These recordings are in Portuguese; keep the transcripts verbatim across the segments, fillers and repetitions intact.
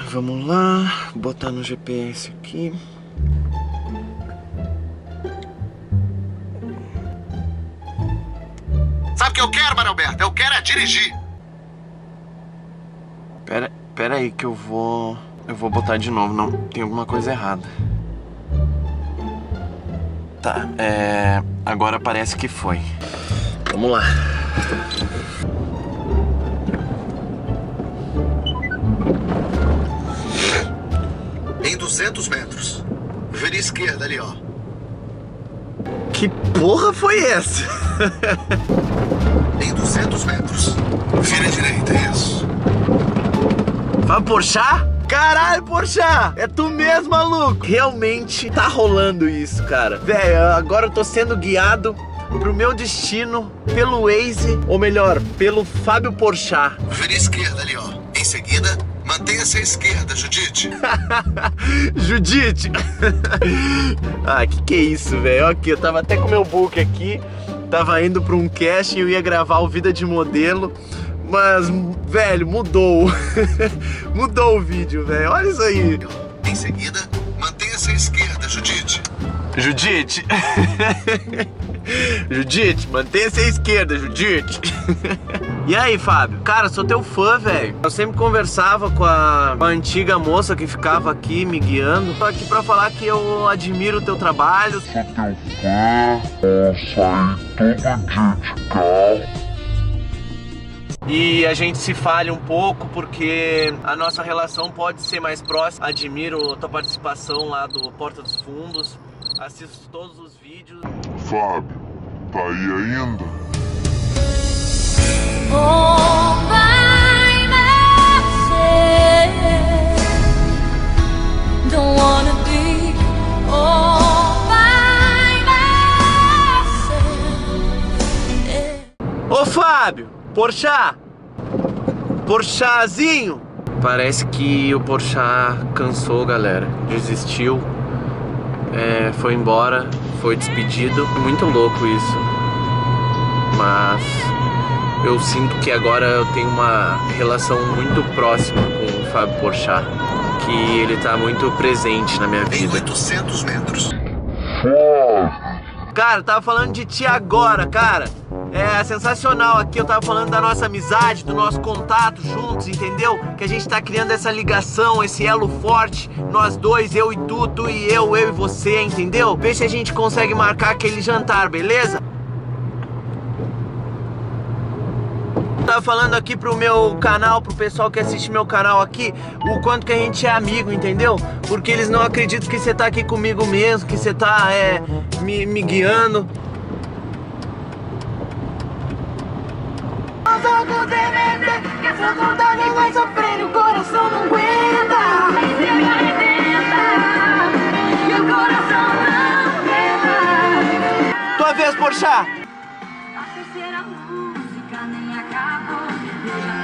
vamos lá, botar no G P S aqui. Sabe o que eu quero, Mário Alberto? Eu quero é dirigir. Pera, pera aí que eu vou... Eu vou botar de novo, não, tem alguma coisa errada. Tá, é... agora parece que foi. Vamos lá. Em duzentos metros. Vira esquerda ali, ó. Que porra foi essa? Em duzentos metros. Vira direita, isso. Vai Porchat? Caralho, Porchat! É tu mesmo, maluco! Realmente tá rolando isso, cara. Velho, agora eu tô sendo guiado pro meu destino pelo Waze, ou melhor, pelo Fábio Porchat. Vira esquerda ali, ó. Em seguida, mantenha-se à esquerda, Judite. Judite! Ah, que que é isso, velho? Aqui, eu tava até com meu book aqui, tava indo pra um casting, eu ia gravar o Vida de Modelo, mas, velho, mudou. Mudou o vídeo, velho. Olha isso aí. Em seguida, mantenha-se à esquerda, Judite. Judite! Judite, mantenha-se à esquerda, Judite. E aí, Fábio? Cara, sou teu fã, velho. Eu sempre conversava com a, com a antiga moça que ficava aqui me guiando. Tô aqui pra falar que eu admiro o teu trabalho. Sou teu fã, posso aí todo dia de carro. E a gente se falha um pouco porque a nossa relação pode ser mais próxima. Admiro a tua participação lá do Porta dos Fundos. Assisto todos os vídeos. Fábio, tá aí ainda? Oh, by myself, don't wanna be all by myself, yeah. Ô Fábio, Porchat! Porchatzinho! Parece que o Porchat cansou, galera. Desistiu. É, foi embora, foi despedido. Muito louco isso. Mas eu sinto que agora eu tenho uma relação muito próxima com o Fábio Porchat, que ele tá muito presente na minha Em vida. oitocentos metros. Cara, eu tava falando de ti agora, cara. É sensacional aqui, eu tava falando da nossa amizade, do nosso contato juntos, entendeu? Que a gente tá criando essa ligação, esse elo forte, nós dois, eu e tu, tu e eu, eu e você, entendeu? Vê se a gente consegue marcar aquele jantar, beleza? Tava falando aqui pro meu canal, pro pessoal que assiste meu canal aqui, o quanto que a gente é amigo, entendeu? Porque eles não acreditam que você tá aqui comigo mesmo, que você tá é, me, me guiando. Os olhos devem que essa saudade vai sofrer, o coração não aguenta. E se me arrebenta, e o coração não aguenta. Tua vez, Porchat! A terceira música nem acabou, eu já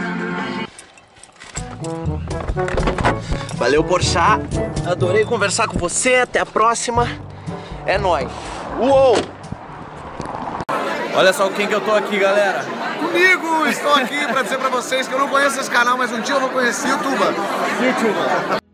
tô lembrando da gente. Valeu, Porchat! Adorei conversar com você, até a próxima. É nóis! Uou! Olha só com quem que eu tô aqui, galera. Comigo, estou aqui para dizer para vocês que eu não conheço esse canal, mas um dia eu vou conhecer o Tuba. YouTube.